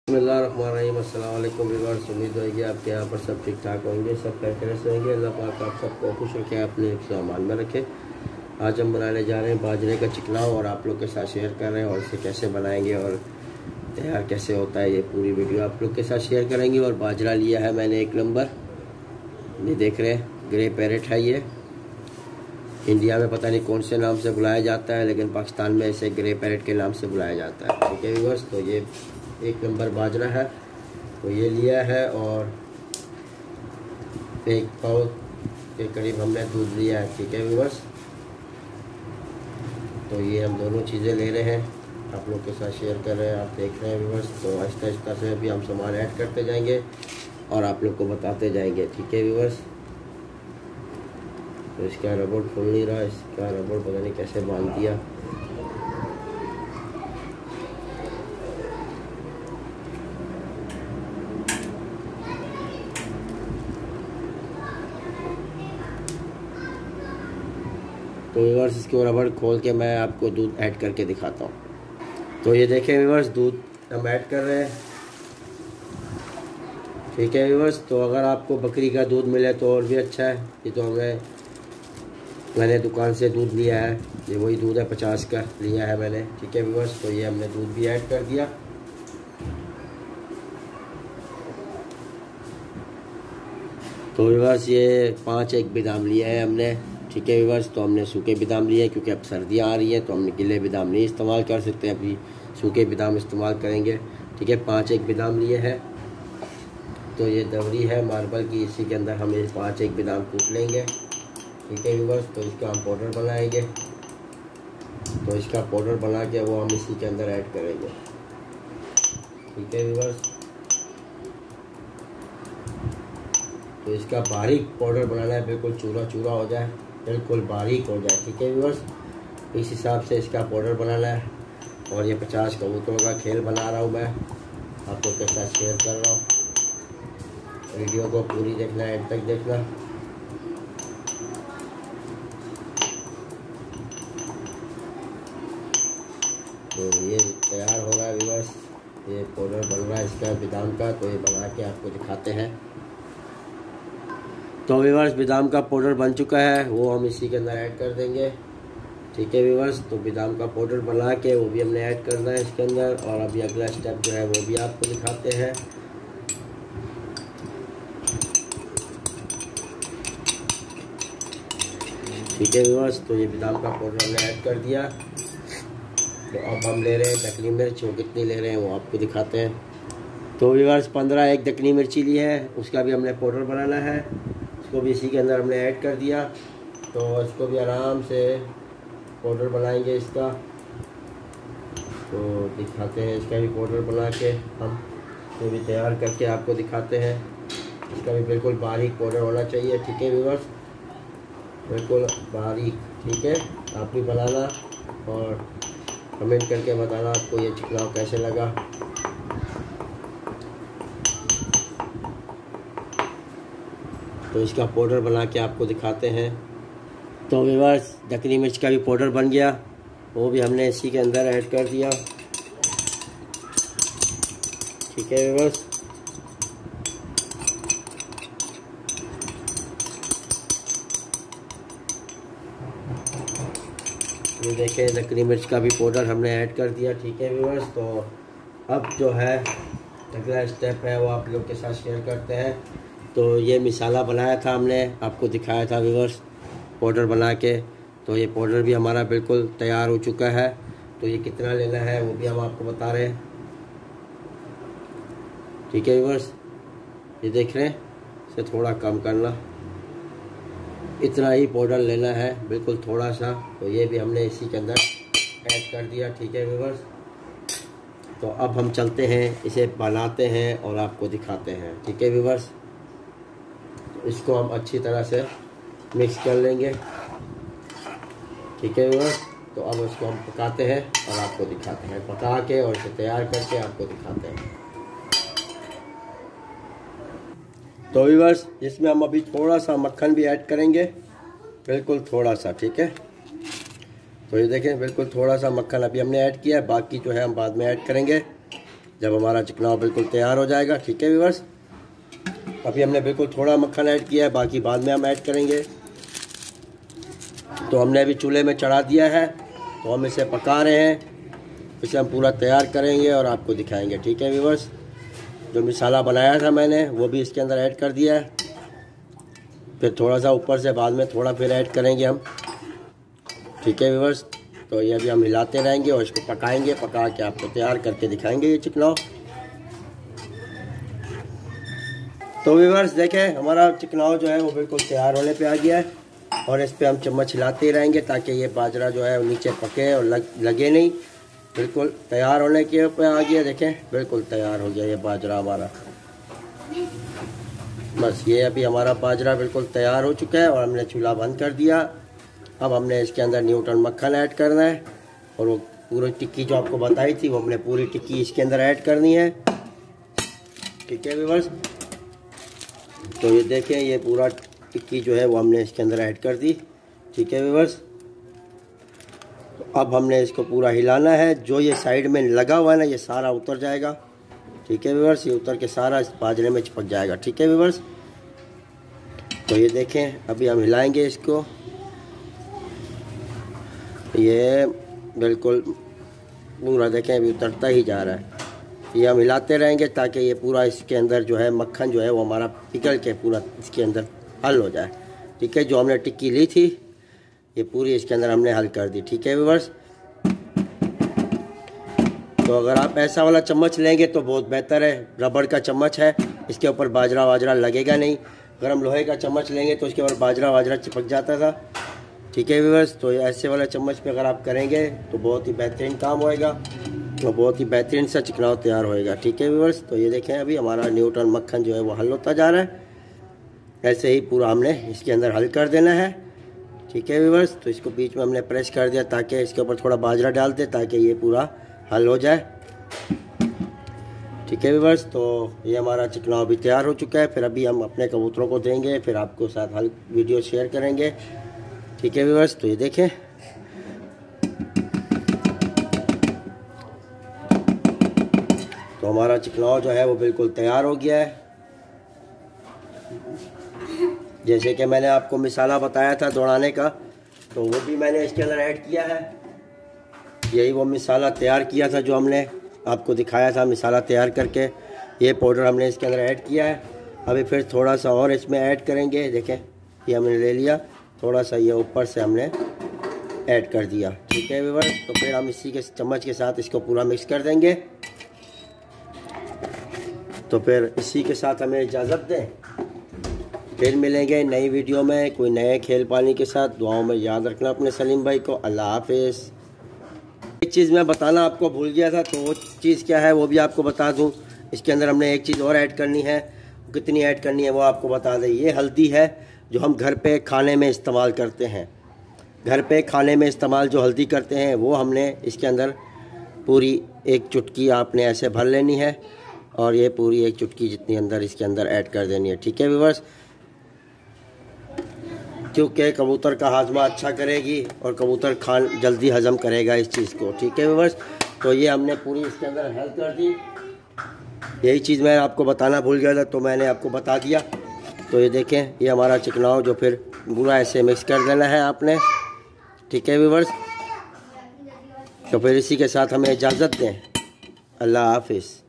बिस्मिल्लाहिर्रहमानिर्रहीम। अस्सलाम वालेकुम व्यूअर्स, उम्मीद होगी आपके यहाँ पर सब ठीक ठाक होंगे, सब खैरियत से होंगे। अल्लाह पाक आप सबको खुश रखें, अपने सामान में रखें। आज हम बनाने जा रहे हैं बाजरे का चिकनाव और आप लोग के साथ शेयर कर रहे हैं और इसे कैसे बनाएंगे और तैयार कैसे होता है, ये पूरी वीडियो आप लोग के साथ शेयर करेंगे। और बाजरा लिया है मैंने 1 नंबर, ये देख रहे हैं, ग्रे पैरेट है। ये इंडिया में पता नहीं कौन से नाम से बुलाया जाता है, लेकिन पाकिस्तान में इसे ग्रे पैरेट के नाम से बुलाया जाता है। ठीक है व्यूअर्स, तो ये 1 नंबर बाजरा है, तो ये लिया है। और 1 पाव के करीब हमने दूध लिया है। ठीक है व्यूअर्स, तो ये हम दोनों चीज़ें ले रहे हैं, आप लोग के साथ शेयर कर रहे हैं, आप देख रहे हैं व्यूअर्स। तो आहिस्ता आहिस्ता से अभी हम सामान ऐड करते जाएंगे और आप लोग को बताते जाएंगे। ठीक है व्यूअर्स, तो इसका रबड़ खुल नहीं रहा, इसका रबड़ पता नहीं कैसे बांध दिया। तो व्यूअर्स, इसके रबड़ खोल के मैं आपको दूध ऐड करके दिखाता हूँ। तो ये देखें व्यूअर्स, दूध हम ऐड कर रहे हैं। ठीक है व्यूअर्स, तो अगर आपको बकरी का दूध मिले तो और भी अच्छा है। ये तो मैंने दुकान से दूध लिया है, ये वही दूध है, 50 का लिया है मैंने। ठीक है व्यूअर्स, तो ये हमने दूध भी ऐड कर दिया। तो व्यूअर्स, ये 5 एक बादाम लिए हैं हमने। ठीक है व्यूअर्स, तो हमने सूखे बादाम लिए क्योंकि अब सर्दियाँ आ रही हैं, तो हमने गिले बादाम नहीं इस्तेमाल कर सकते, अभी सूखे बादाम इस्तेमाल करेंगे। ठीक है, 5 एक बादाम लिए हैं। तो ये दवरी है मार्बल की, इसी के अंदर हम ये 5 एक बादाम कूट लेंगे। ठीक है व्यूअर्स, तो इसका हम पाउडर बनाएंगे। तो इसका पाउडर बना के वो हम इसी के अंदर ऐड करेंगे। ठीक है व्यूअर्स, तो इसका बारीक पाउडर बनाना है, बिल्कुल चूरा चूरा हो जाए, बिल्कुल बारीक हो जाए। ठीक है व्यूअर्स, इस हिसाब से इसका पाउडर बनाना है। और ये 50 कबूतरों का खेल बना रहा हूँ मैं, आपको के साथ शेयर कर रहा हूँ। वीडियो को पूरी देखना, एंड तक देखना। तो ये तैयार हो रहा है व्यूअर्स, ये पाउडर बन रहा है इसका बादाम का। तो ये बना के आपको दिखाते हैं। तो व्यूअर्स, बादाम का पाउडर बन चुका है, वो हम इसी के अंदर ऐड कर देंगे। ठीक है व्यूअर्स, तो बादाम का पाउडर बना के वो भी हमने ऐड करना है इसके अंदर। और अभी अगला स्टेप जो है वो भी आपको दिखाते हैं। ठीक है व्यूअर्स, तो ये बादाम का पाउडर हमने ऐड कर दिया। तो अब हम ले रहे हैं दखनी मिर्च, वो कितनी ले रहे हैं वो आपको दिखाते हैं। तो व्यूअर्स, 15 एक दखनी मिर्ची ली है, उसका भी हमने पाउडर बनाना है, उसको भी इसी के अंदर हमने ऐड कर दिया। तो इसको भी आराम से पाउडर बनाएंगे इसका। तो दिखाते हैं, इसका भी पाउडर बना के हम ये भी तैयार करके आपको दिखाते हैं। इसका भी बिल्कुल बारीक पाउडर होना चाहिए। ठीक है व्यूअर्स, बिल्कुल बारीक। ठीक है, आप भी बनाना और कमेंट करके बताना आपको ये चिकनाव कैसे लगा। तो इसका पाउडर बना के आपको दिखाते हैं। तो व्यूअर्स, दखनी मिर्च का भी पाउडर बन गया, वो भी हमने इसी के अंदर ऐड कर दिया। ठीक है व्यूअर्स, ये देखें, दखनी मिर्च का भी पाउडर हमने ऐड कर दिया। ठीक है व्यूअर्स, तो अब जो है अगला स्टेप है वो आप लोग के साथ शेयर करते हैं। तो ये मसाला बनाया था हमने, आपको दिखाया था व्यूअर्स, पाउडर बना के। तो ये पाउडर भी हमारा बिल्कुल तैयार हो चुका है। तो ये कितना लेना है वो भी हम आपको बता रहे हैं। ठीक है व्यूअर्स, ये देख रहे हैं, इसे थोड़ा कम करना, इतना ही पाउडर लेना है, बिल्कुल थोड़ा सा। तो ये भी हमने इसी के अंदर ऐड कर दिया। ठीक है व्यूअर्स, तो अब हम चलते हैं, इसे बनाते हैं और आपको दिखाते हैं। ठीक है व्यूअर्स, तो इसको हम अच्छी तरह से मिक्स कर लेंगे। ठीक है व्यूअर्स, तो अब इसको हम पकाते हैं और आपको दिखाते हैं, पका के और इसे तैयार करके आपको दिखाते हैं। तो व्यूअर्स, इसमें हम अभी थोड़ा सा मक्खन भी ऐड करेंगे, बिल्कुल थोड़ा सा। ठीक है, तो ये देखें, बिल्कुल थोड़ा सा मक्खन अभी हमने ऐड किया है, बाकी जो है हम बाद में ऐड करेंगे। जब हमारा चिकनाव बिल्कुल तैयार हो जाएगा। ठीक है व्यूअर्स, अभी हमने बिल्कुल थोड़ा मक्खन ऐड किया है, बाकी बाद में हम ऐड करेंगे। तो हमने अभी चूल्हे में चढ़ा दिया है, तो हम इसे पका रहे हैं। इसे हम पूरा तैयार करेंगे और आपको दिखाएंगे। ठीक है व्यूअर्स, जो मसाला बनाया था मैंने वो भी इसके अंदर ऐड कर दिया है। फिर थोड़ा सा ऊपर से बाद में थोड़ा फिर ऐड करेंगे हम। ठीक है व्यूअर्स, तो ये अभी हम हिलाते रहेंगे और इसको पकाएंगे, पका के आपको तैयार करके दिखाएंगे ये चिकनाव। तो व्यूअर्स देखें, हमारा चिकनाव जो है वो बिल्कुल तैयार होने पे आ गया है और इस पे हम चम्मच हिलाते ही रहेंगे ताकि ये बाजरा जो है वो नीचे पके और लगे नहीं। बिल्कुल तैयार होने के ऊपर आ गया, देखें बिल्कुल तैयार हो गया ये बाजरा हमारा। बस ये अभी हमारा बाजरा बिल्कुल तैयार हो चुका है और हमने चूल्हा बंद कर दिया। अब हमने इसके अंदर न्यूटन मक्खन ऐड करना है और वो पूरी टिक्की जो आपको बताई थी वो हमने पूरी टिक्की इसके अंदर ऐड करनी है। ठीक है व्यूअर्स, तो ये देखें ये पूरा टिक्की जो है वो हमने इसके अंदर ऐड कर दी। ठीक है व्यूअर्स, तो अब हमने इसको पूरा हिलाना है। जो ये साइड में लगा हुआ है ना, ये सारा उतर जाएगा। ठीक है व्यूअर्स, ये उतर के सारा इस बाजरे में चिपक जाएगा। ठीक है व्यूअर्स, तो ये देखें अभी हम हिलाएंगे इसको। ये बिल्कुल पूरा देखें अभी उतरता ही जा रहा है। ये हम हिलाते रहेंगे ताकि ये पूरा इसके अंदर जो है मक्खन जो है वो हमारा पिघल के पूरा इसके अंदर हल हो जाए। ठीक है, जो हमने टिक्की ली थी ये पूरी इसके अंदर हमने हल कर दी। ठीक है व्यूअर्स, तो अगर आप ऐसा वाला चम्मच लेंगे तो बहुत बेहतर है। रबड़ का चम्मच है, इसके ऊपर बाजरा वाजरा लगेगा नहीं। अगर हम लोहे का चम्मच लेंगे तो उसके ऊपर बाजरा वाजरा चिपक जाता था। ठीक है व्यूअर्स, तो ऐसे वाला चम्मच पे अगर आप करेंगे तो बहुत ही बेहतरीन काम होएगा, तो बहुत ही बेहतरीन सा चिकनाव तैयार होएगा। ठीक है व्यूअर्स, तो ये देखें अभी हमारा न्यूटन मक्खन जो है वो हल होता जा रहा है। ऐसे ही पूरा हमने इसके अंदर हल कर देना है। ठीक है व्यूअर्स, तो इसको बीच में हमने प्रेस कर दिया ताकि इसके ऊपर थोड़ा बाजरा डाल दे ताकि ये पूरा हल हो जाए। ठीक है व्यूअर्स, तो ये हमारा चिकनाव भी तैयार हो चुका है। फिर अभी हम अपने कबूतरों को देंगे, फिर आपको साथ हल वीडियो शेयर करेंगे। ठीक है व्यूअर्स, तो ये देखें तो हमारा चिकनाव जो है वो बिल्कुल तैयार हो गया है। जैसे कि मैंने आपको मसाला बताया था दौड़ाने का, तो वो भी मैंने इसके अंदर ऐड किया है। यही वो मसाला तैयार किया था जो हमने आपको दिखाया था, मसाला तैयार करके ये पाउडर हमने इसके अंदर ऐड किया है। अभी फिर थोड़ा सा और इसमें ऐड करेंगे। देखें ये हमने ले लिया, थोड़ा सा ये ऊपर से हमने ऐड कर दिया। ठीक है व्यूअर्स, तो फिर हम इसी के चम्मच के साथ इसको पूरा मिक्स कर देंगे। तो फिर इसी के साथ हमें इजाज़त दें, फिर मिलेंगे नई वीडियो में कोई नए खेल पानी के साथ। दुआओं में याद रखना अपने सलीम भाई को। अल्लाह हाफिज़। एक चीज़ मैं बताना आपको भूल गया था, तो वो चीज़ क्या है वो भी आपको बता दूं। इसके अंदर हमने एक चीज़ और ऐड करनी है, कितनी ऐड करनी है वो आपको बता दें। ये हल्दी है जो हम घर पे खाने में इस्तेमाल करते हैं। घर पे खाने में इस्तेमाल जो हल्दी करते हैं वो हमने इसके अंदर पूरी एक चुटकी आपने ऐसे भर लेनी है और ये पूरी एक चुटकी जितनी अंदर इसके अंदर ऐड कर देनी है। ठीक है व्यूअर्स, क्योंकि कबूतर का हाजमा अच्छा करेगी और कबूतर खान जल्दी हजम करेगा इस चीज़ को। ठीक है व्यूअर्स, तो ये हमने पूरी इसके अंदर हेल्प कर दी। यही चीज़ मैं आपको बताना भूल गया था, तो मैंने आपको बता दिया। तो ये देखें ये हमारा चिकनाव जो फिर पूरा ऐसे मिक्स कर देना है आपने। ठीक है व्यूअर्स, तो फिर इसी के साथ हमें इजाज़त दें। अल्लाह हाफिज़।